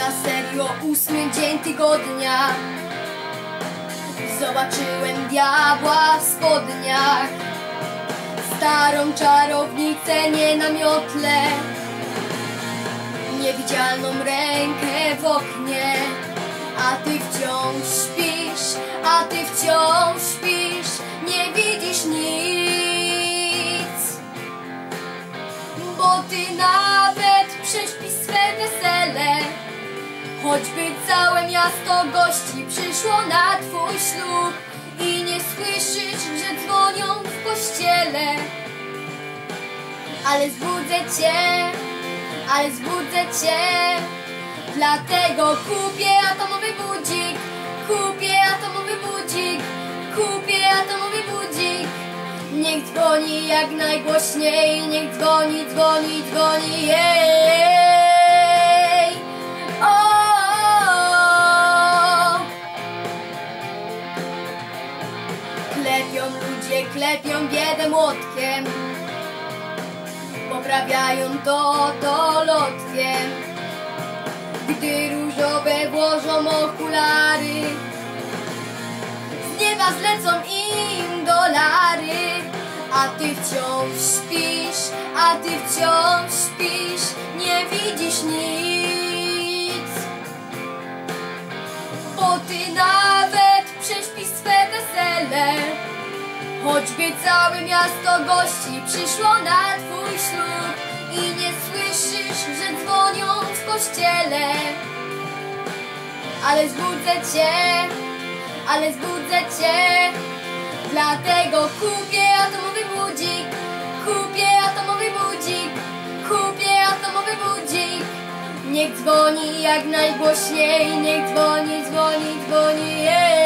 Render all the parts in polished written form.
Na serio 8. dzień tygodnia zobaczyłem diabła w spodniach, starą czarownicę nie na miotle, niewidzialną rękę w oknie. A ty wciąż śpisz, a ty wciąż śpisz, nie widzisz nic, bo ty nawet prześpisz swe wesele. Choćby całe miasto gości przyszło na twój ślub i nie słyszysz, że dzwonią w kościele. Ale zbudzę cię, dlatego kupię atomowy budzik, kupię atomowy budzik, kupię atomowy budzik. Niech dzwoni jak najgłośniej, niech dzwoni, dzwoni, dzwoni, jej. O! Klepią ludzie, klepią biedę młotkiem, poprawiają to lotkiem. Gdy różowe włożą okulary, z nieba zlecą im dolary. A ty wciąż śpisz, a ty wciąż śpisz, nie widzisz nic, bo ty nawet prześpisz swe wesele. Choćby całe miasto gości przyszło na twój ślub i nie słyszysz, że dzwonią w kościele. Ale zbudzę cię, dlatego kupię atomowy budzik, kupię atomowy budzik, kupię atomowy budzik. Niech dzwoni jak najgłośniej, niech dzwoni, dzwoni, dzwoni,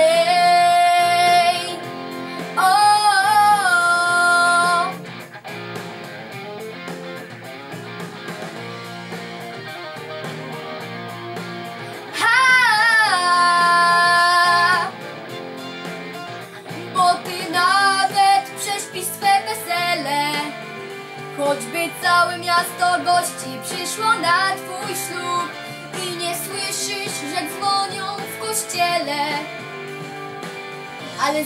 jej. O! Choćby całe miasto gości przyszło na twój ślub i nie słyszysz, że dzwonią w kościele. Ale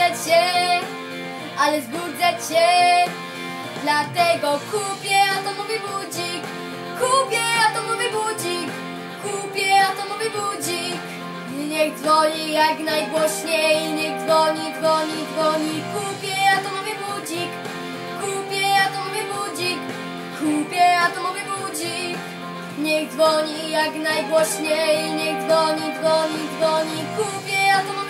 zbudzę cię, dlatego kupię atomowy budzik, kupię atomowy budzik, kupię atomowy budzik. Niech dzwoni jak najgłośniej, niech dzwoni, dzwoni, dzwoni, kupię atomowy budzik, kupię atomowy budzik, kupię atomowy budzik. Niech dzwoni jak najgłośniej, niech dzwoni, dzwoni, dzwoni, kupię atomowy budzik.